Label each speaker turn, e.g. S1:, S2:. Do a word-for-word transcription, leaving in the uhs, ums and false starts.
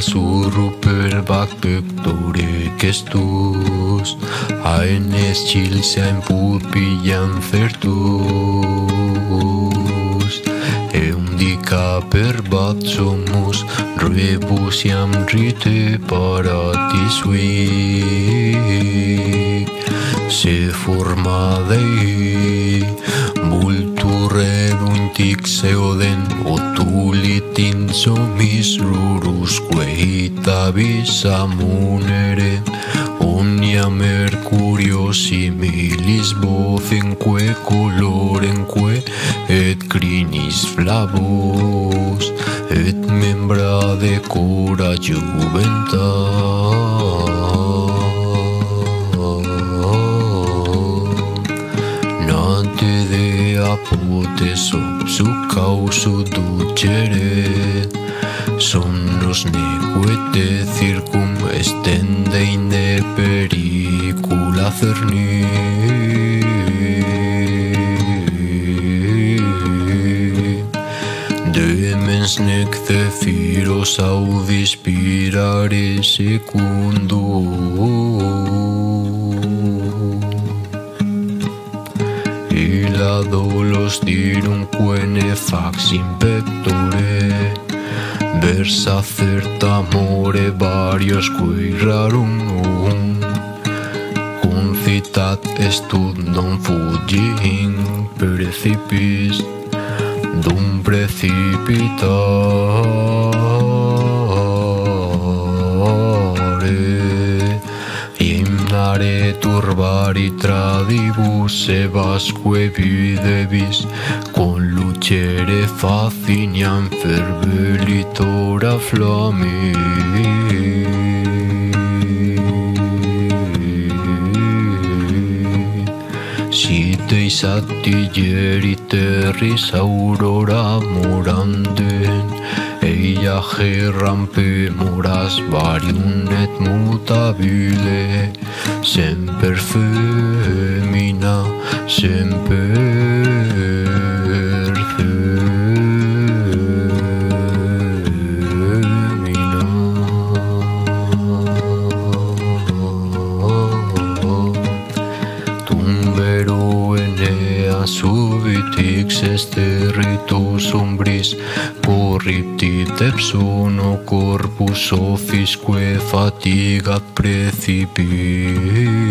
S1: zurru per bac pectore kestus, haenes chilsean purpillan fertus. Eundika per bat somos, rebusiam rite paradisuic. Se forma dei vulturreduntic seoden otulitin somis rurus queitabis amunere omnia mercurio similis bocenque colorenque et crinis flavos et membra decora juventa. Apoteso su causu ducere somnos nequete circum estendeine pericula cerni. Demens nec zephyros audis spirare secundum. Illa dolos dirumque nefax in pectore, versa certa amore varios quae rarum um, concitat estud non fugim precipis dum precipitare. Imnare turbari tradibus sebasque videvis con lucere faciniam fervelitora flammi. Si deis attigeri terris aurora moranden, eia gerrampe moras varium et mutabile, semper femina, semper femina. Tumbero enea subitix esterritus umbris, corriptit epsono corpus ofisque fatigat precipit.